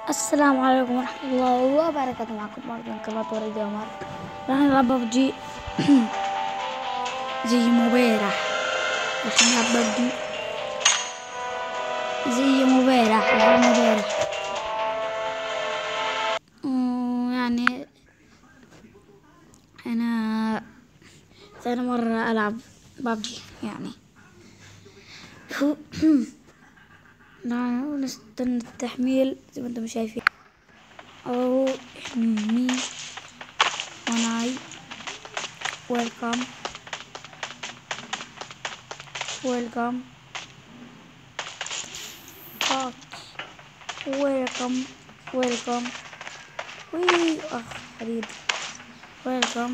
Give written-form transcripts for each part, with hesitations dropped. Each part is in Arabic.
السلام عليكم ورحمة الله وبركاته. معكم برضه من قناة وليد عمر. راح نلعب ببجي زي امبارح. راح نلعب ببجي زي امبارح. يعني أنا ثاني مرة ألعب ببجي يعني. نستنى التحميل زي ما انتم شايفين. أو مي وناي ويلكم ويلكم وي حديد. ويلكم.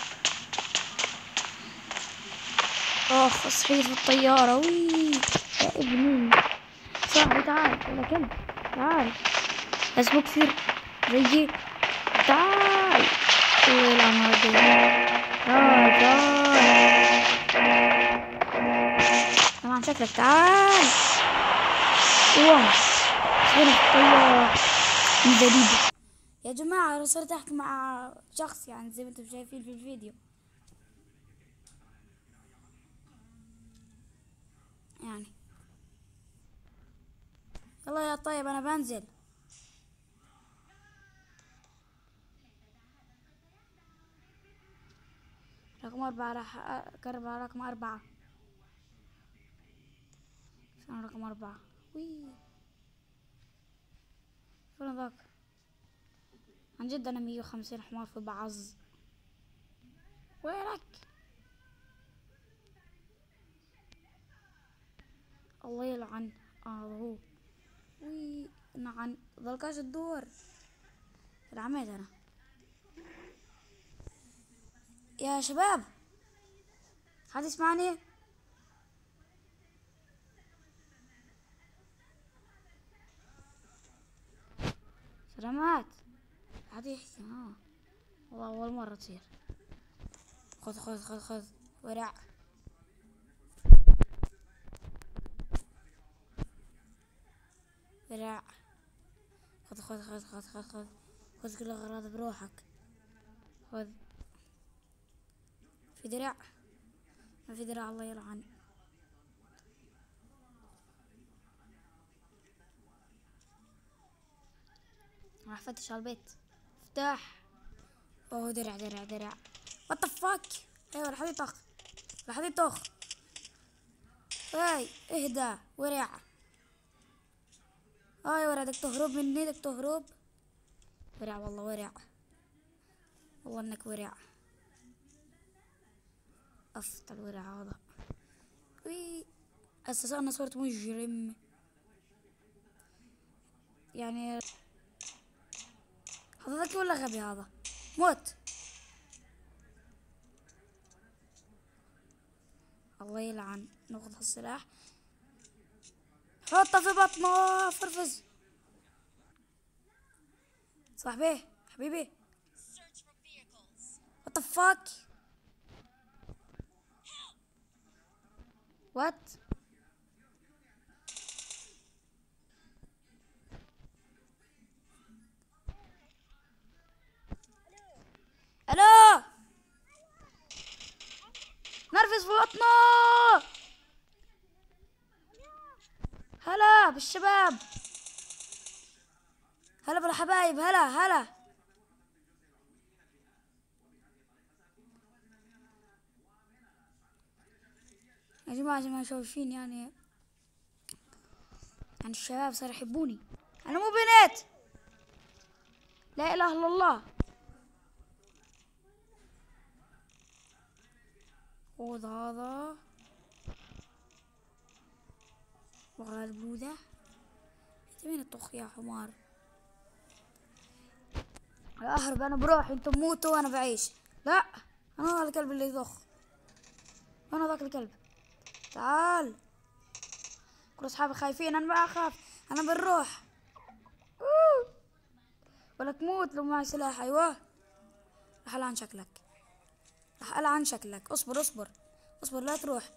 صحيت في الطيارة. وي يا ابني صاحبي تعال ولا كلب. تعال اسمه كثير زيي. تعال والعمر دي. تعال طبعا شكلك. تعال واه صحينا في الطيارة من جديد. يا جماعة أنا صرت أحكي مع شخص يعني زي ما انتم شايفين في الفيديو يعني. يلا يا طيب أنا بنزل. رقم 4 راح أقرب على رقم 4. فين رقم 4؟ وي فين ذاك؟ عن جد أنا 150 حمار في بعض. وينك؟ الله يلعن. هو وي نعن ذلكاش الدور. العميد أنا يا شباب. حد يسمعني؟ سلامات. حد يحكي. والله أول مرة تصير. خذ ورع. ورع. خذ كل الأغراض بروحك. خذ. في درع؟ ما في درع. الله يلعن. راح افتش على البيت. افتح. اوه درع. وات ذا فاك. ايوه لحد يطخ. هاي اهدى ورع. ورع بدك تهرب مني. ورع والله ورع. والله انك ورع. افت الورع هذا. وي اساسا انا صرت مجرم يعني. هذا ذكي ولا غبي هذا؟ موت. الله يلعن. ناخذ السلاح حطه في بطنه. فرفز صاحبي حبيبي. what the fuck. what. الو نرفز في بطنه. هلا بالشباب. هلا بالحبايب. هلا يا جماعة زي ما شايفين يعني الشباب صار يحبوني. انا مو بنت. لا اله الا الله. خذ هذا وغالبودة. وين الطخ يا حمار. اهرب انا بروح. انتم موتوا وانا بعيش. لا انا هذا الكلب اللي يضخ. انا ذاك الكلب. تعال. كل اصحابي خايفين. انا ما اخاف. انا بنروح. ولا تموت لو معي سلاح. ايوه راح العن شكلك. اصبر. لا تروح.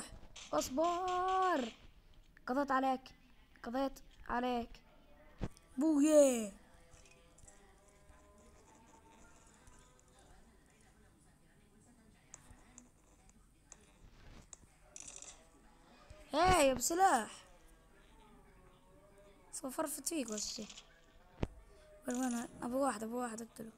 اصبر. قضيت عليك. بويا. هاي بسلاح صفرفت فيك وش. وين ابو واحد اقتله.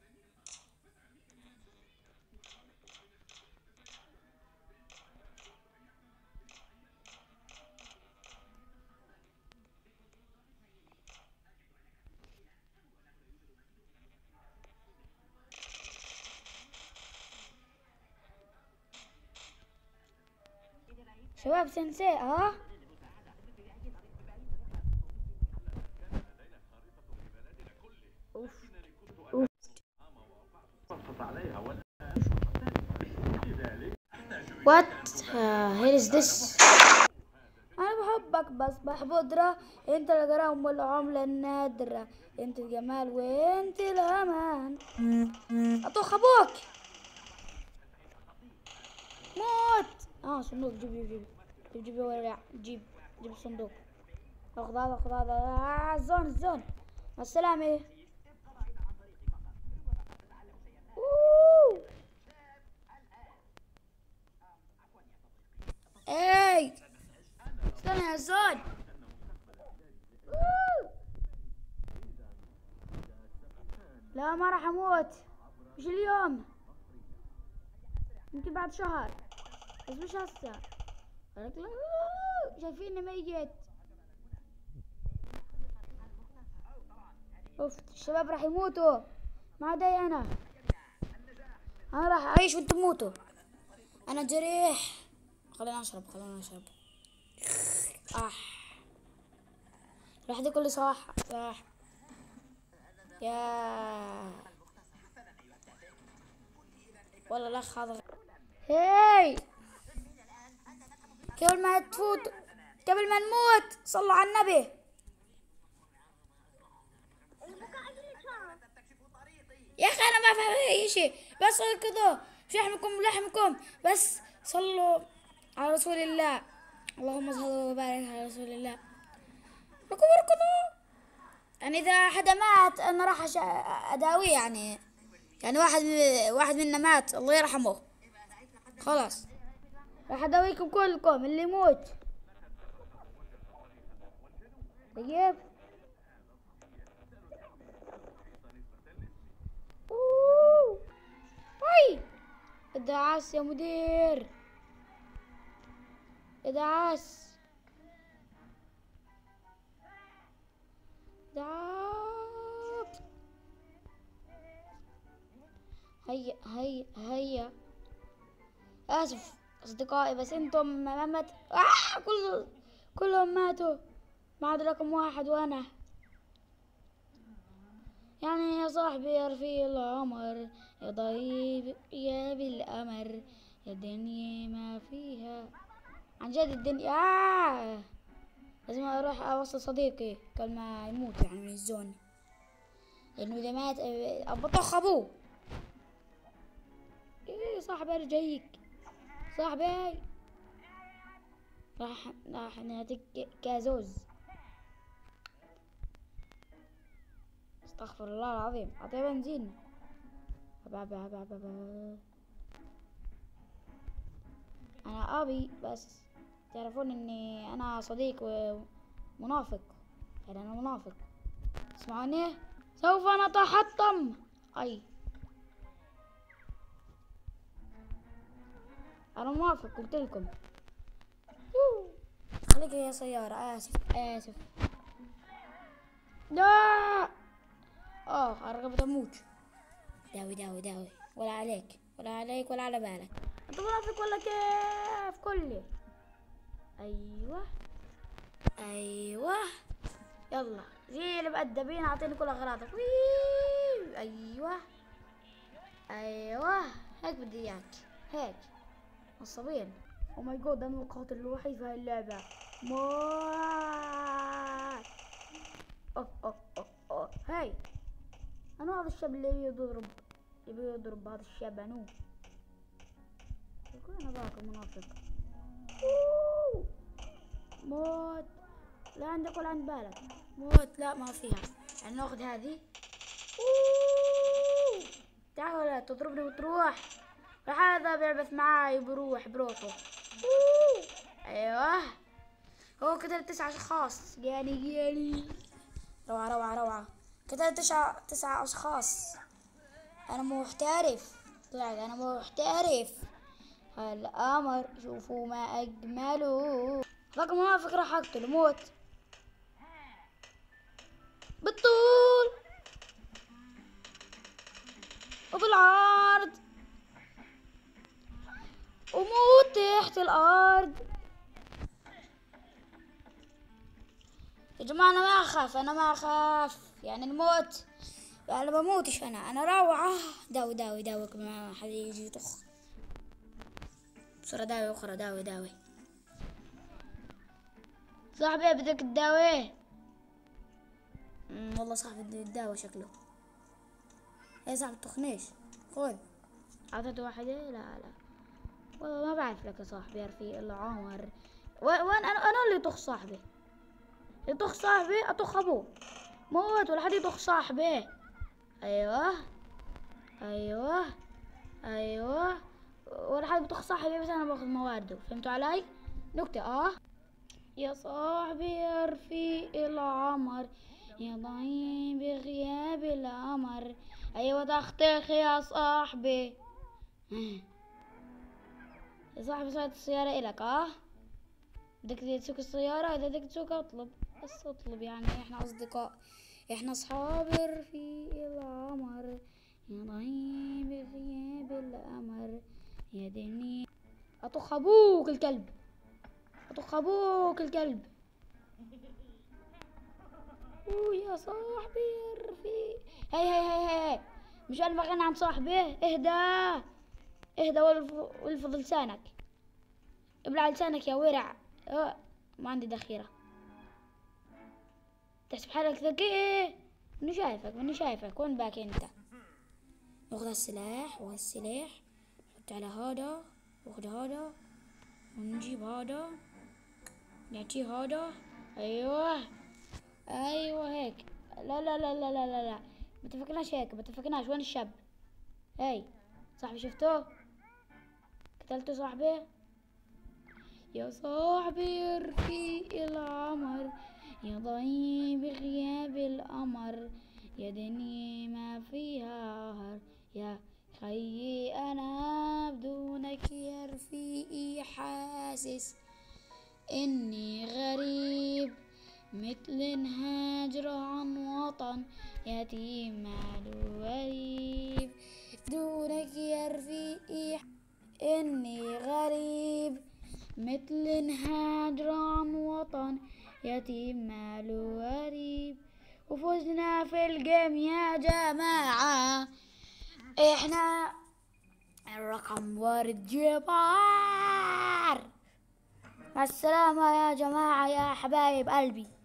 شباب سنسي ها. What hell is this؟ أنا بحبك بس بحبودرة. أنت الغرام والعملة النادرة، أنت الجمال وأنت الأمان. أطخ أبوك موت. صندوق. جيب ورع. جيب الصندوق. أخذ هذا. الزون. مع السلامة. اي استنى يا زون. لا ما راح اموت، مش اليوم، يمكن بعد شهر، بس مش هسه. شايفيني ميت. اوف الشباب راح يموتوا ما عداي انا راح اعيش وانتم تموتوا. انا جريح. خلينا اشرب. راح دي كل صح. يا والله الاخ هذا. هاي قبل ما تفوت، قبل ما نموت صلوا على النبي. يا اخي انا ما فاهم اي شيء، بس كذا شحمكم ولحمكم، بس صلوا على رسول الله. اللهم صل وبارك على رسول الله. اركضوا. يعني اذا حدا مات انا راح اداويه. يعني واحد منا مات الله يرحمه، خلاص راح اداويكم كلكم اللي يموت. طيب هاي ادعاس يا مدير، ادعاس. هيا اسف اصدقائي، بس انتم ما مات. كلهم ماتوا ما عدا رقم واحد وانا. يعني يا صاحبي يا رفيق العمر، يا ضيف يا بالأمر، يا الدنيا ما فيها. عن جد الدنيا لازم اروح اوصل صديقي قبل ما يموت يعني من الزون، لانه اذا مات بطخ ابوه. ايه صاحبي ارجيك صاحبي. راح نعطيك كازوز. استغفر الله العظيم. اعطيه بنزين. انا ابي بس تعرفون اني انا صديق ومنافق، يعني انا منافق. اسمعوني سوف نتحطم. اي انا موافق قلت لكم. خليك يا سيارة. اسف لا. انا قربت اموت. داوي ولا عليك ولا على بالك. انت منافق ولا كيف كلي. ايوه يلا زي اللي مؤدبين. اعطيني كل اغراضك. ايوه هيك بدي اياك هيك نصابين. او ماي جاد انا القاتل الوحيد في هاي اللعبة. اوه هاي انا هذا الشاب اللي يبي يضرب هذا الشاب. انو يكون انا ذاك المنافق. موت لا عندك ولا عند بالك. موت. لا ما فيها. يعني ناخذ هذه. تعال ولا تضربني وتروح. راح هذا بيعبث معاي بروح بروحه. ايوه هو قتل 9 اشخاص. جاني روعة روعة روعة. قتل 9 اشخاص. انا محترف. طلعت انا محترف. القمر شوفوا ما اجمله. رقم منافق راح اقتله موت بالطول وبالعرض وموت تحت الارض. يا جماعة انا ما اخاف. انا ما اخاف يعني الموت. انا بموتش. انا روعة. داوي داوي داوي قبل ما حد يجي يطخ. بسرعة داوي اخرى. داوي داوي صاحبي بدك تداوي. والله صاحبي بده يتداوى شكله. يا صاحبي تخنيش. خذ اعطيته واحدة. لا والله ما بعرف لك يا صاحبي. يا رفيق العمر وين انا اللي طخ صاحبي. يطخ صاحبي اطخ ابوه. موت ولا حد يطخ صاحبي. ايوه ايوه ايوه ولا حد بيطخ صاحبي. بس انا باخذ موارده. فهمتوا علي؟ نكتة يا صاحبي يا رفيق العمر يا ضعيف بغياب القمر. ايوه تختخ يا صاحبي. يا صاحبي صارت السيارة الك. بدك تسوق السيارة. اذا بدك تسوق اطلب. بس اطلب يعني احنا اصدقاء. احنا اصحاب رفيق العمر يا ضعيف بغياب القمر يا دنيا. اطخ ابوك الكلب. اطخ ابوك الكلب. يا صاحبي يا رفيق. هي مش انا بغني عن صاحبي. اهدى اهدى والفظ لسانك. ابلع لسانك يا ورع. ما عندي ذخيرة. تحسب حالك ذكي. ماني شايفك. وين باك انت؟ ناخذ السلاح والسلاح نحط على هذا. ناخذ هذا ونجيب هذا نعطيه هذا. ايوه هيك. لا متفقناش هيك. متفقناش. وين الشاب؟ هاي صاحبي شفته؟ قتلته صاحبي. يا صاحبي يا رفيق العمر يا ضعيف بغياب القمر يا دنيا ما فيها هر يا خيي انا بدونك يا رفيقي حاسس اني غريب مثل هاجر عن وطن يتيم ماله غريب. دونك يا رفيقي اني غريب مثل هاجر عن وطن يتيم ماله غريب. وفزنا في الجيم يا جماعة. احنا الرقم وارد جبار. مع السلامة يا جماعة يا حبايب قلبي.